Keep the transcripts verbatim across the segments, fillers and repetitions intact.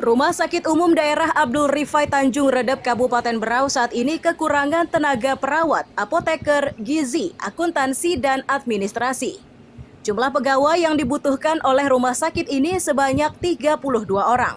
Rumah Sakit Umum Daerah Abdul Rifai Tanjung Redep Kabupaten Berau saat ini kekurangan tenaga perawat, apoteker, gizi, akuntansi, dan administrasi. Jumlah pegawai yang dibutuhkan oleh rumah sakit ini sebanyak tiga puluh dua orang.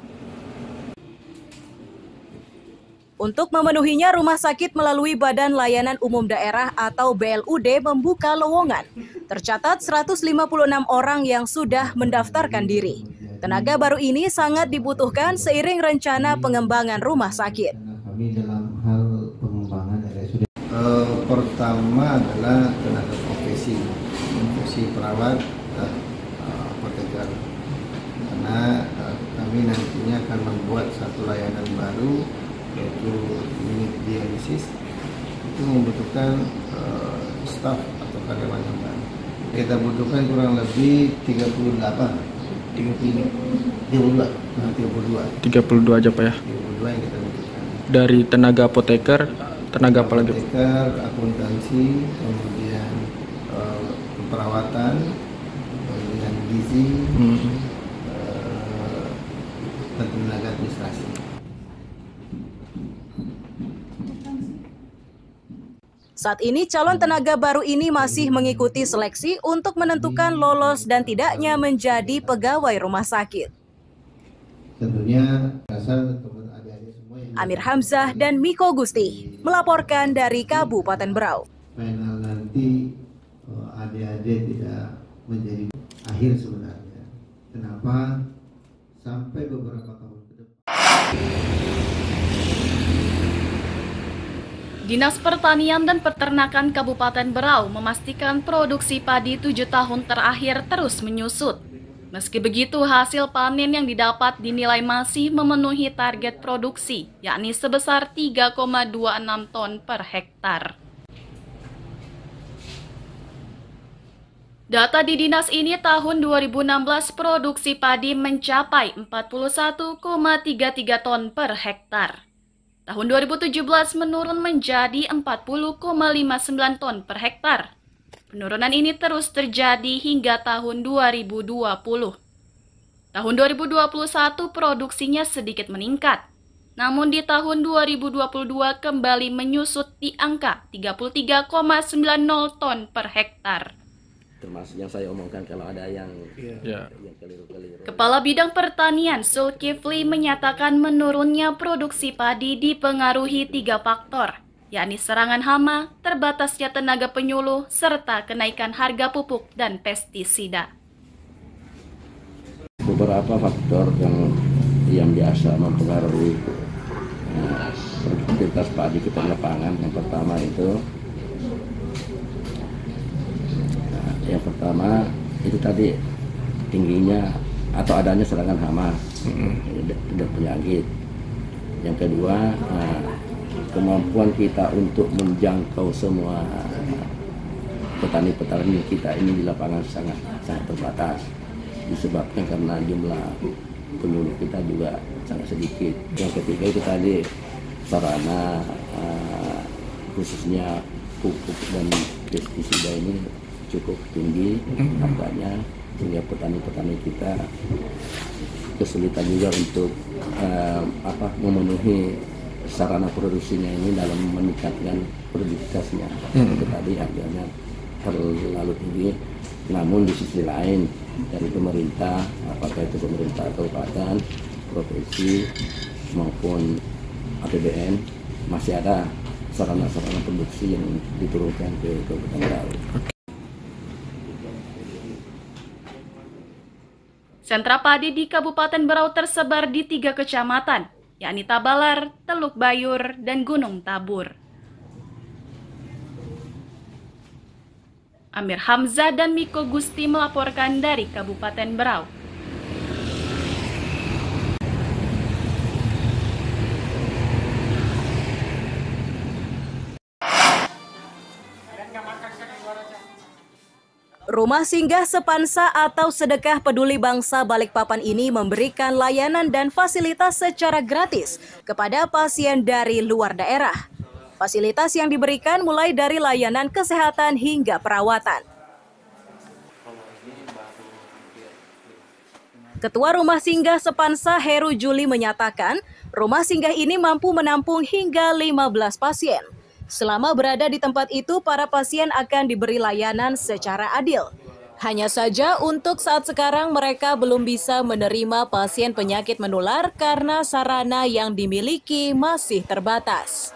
Untuk memenuhinya, rumah sakit melalui Badan Layanan Umum Daerah atau B L U D membuka lowongan. Tercatat seratus lima puluh enam orang yang sudah mendaftarkan diri. Tenaga baru ini sangat dibutuhkan seiring rencana pengembangan rumah sakit. Kami dalam hal pengembangan R S U D uh, pertama adalah tenaga profesi, profesi perawat, uh, apoteker. Karena uh, kami nantinya akan membuat satu layanan baru, yaitu unit dialisis. Itu membutuhkan uh, staf atau karyawan yang baru. Kita butuhkan kurang lebih tiga puluh delapan. tiga puluh dua, tiga puluh dua. tiga puluh dua aja Pak ya? tiga puluh dua yang kita butuhkan. Dari tenaga apoteker, tenaga apa lagi? Apoteker, akuntansi, kemudian uh, keperawatan, kemudian gizi, hmm. uh, dan tenaga administrasi. Saat ini calon tenaga baru ini masih mengikuti seleksi untuk menentukan lolos dan tidaknya menjadi pegawai rumah sakit. Tentunya asal teman adik-adik semua yang Amir Hamzah dan Miko Gusti melaporkan dari Kabupaten Berau. Final nanti adik-adik tidak menjadi akhir sebenarnya. Kenapa? Sampai beberapa tahun ke depan. Dinas Pertanian dan Peternakan Kabupaten Berau memastikan produksi padi tujuh tahun terakhir terus menyusut. Meski begitu, hasil panen yang didapat dinilai masih memenuhi target produksi, yakni sebesar tiga koma dua enam ton per hektar. Data di dinas ini tahun dua ribu enam belas produksi padi mencapai empat puluh satu koma tiga tiga ton per hektar. Tahun dua ribu tujuh belas menurun menjadi empat puluh koma lima sembilan ton per hektar. Penurunan ini terus terjadi hingga tahun dua ribu dua puluh. Tahun dua ribu dua puluh satu produksinya sedikit meningkat. Namun di tahun dua ribu dua puluh dua kembali menyusut di angka tiga puluh tiga koma sembilan nol ton per hektar. Termasuk yang saya omongkan kalau ada yang, yeah. yang keliru-keliru. Kepala Bidang Pertanian Zulkifli menyatakan menurunnya produksi padi dipengaruhi tiga faktor, yakni serangan hama, terbatasnya tenaga penyuluh, serta kenaikan harga pupuk dan pestisida. Beberapa faktor yang yang biasa mempengaruhi nah, produktivitas padi kita di lapangan. Yang pertama itu Yang pertama itu tadi tingginya atau adanya serangan hama dan mm-hmm. penyakit. Yang kedua, nah, kemampuan kita untuk menjangkau semua petani-petani kita ini di lapangan sangat sangat terbatas. Disebabkan karena jumlah penyuluh kita juga sangat sedikit. Yang ketiga itu tadi sarana uh, khususnya pupuk dan pestisida ini cukup tinggi harganya, sehingga petani-petani kita kesulitan juga untuk uh, apa memenuhi sarana produksinya ini dalam meningkatkan produktivitasnya. Hmm. Itu tadi harganya terlalu tinggi. Namun di sisi lain dari pemerintah, apakah itu pemerintah kabupaten, provinsi maupun A P B N, masih ada sarana-sarana produksi yang diturunkan ke Kabupaten Berau. Sentra padi di Kabupaten Berau tersebar di tiga kecamatan, yakni Tabalar, Teluk Bayur, dan Gunung Tabur. Amir Hamzah dan Miko Gusti melaporkan dari Kabupaten Berau. Rumah Singgah Sepansa atau Sedekah Peduli Bangsa Balikpapan ini memberikan layanan dan fasilitas secara gratis kepada pasien dari luar daerah. Fasilitas yang diberikan mulai dari layanan kesehatan hingga perawatan. Ketua Rumah Singgah Sepansa Heru Juli menyatakan, rumah singgah ini mampu menampung hingga lima belas pasien. Selama berada di tempat itu, para pasien akan diberi layanan secara adil. Hanya saja untuk saat sekarang mereka belum bisa menerima pasien penyakit menular karena sarana yang dimiliki masih terbatas.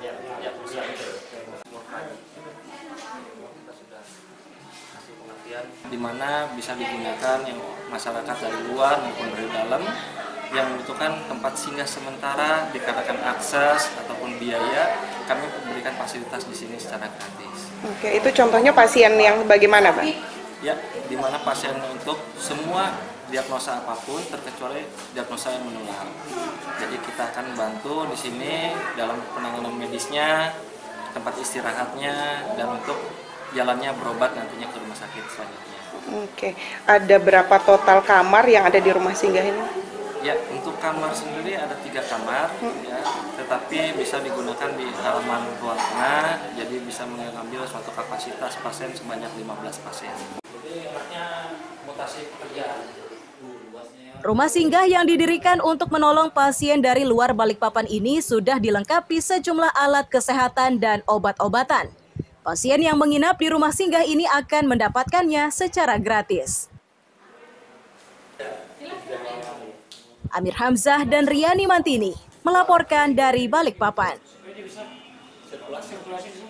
Di mana bisa digunakan yang masyarakat dari luar maupun dari dalam yang membutuhkan tempat singgah sementara dikarenakan akses ataupun biaya, kami memberikan fasilitas di sini secara gratis. Oke, itu contohnya pasien yang bagaimana, Pak? Ya, di mana pasien untuk semua diagnosa apapun terkecuali diagnosa yang menular. Jadi kita akan bantu di sini dalam penanganan medisnya, tempat istirahatnya, dan untuk jalannya berobat nantinya ke rumah sakit selanjutnya. Oke, ada berapa total kamar yang ada di rumah singgah ini? Ya, untuk kamar sendiri ada tiga kamar, hmm. ya, tetapi bisa digunakan di halaman ruang tengah, jadi bisa mengambil suatu kapasitas pasien sebanyak lima belas pasien. Jadi enaknya mutasi pekerjaan. Rumah singgah yang didirikan untuk menolong pasien dari luar Balikpapan ini sudah dilengkapi sejumlah alat kesehatan dan obat-obatan. Pasien yang menginap di rumah singgah ini akan mendapatkannya secara gratis. Amir Hamzah dan Riani Mantini melaporkan dari Balikpapan.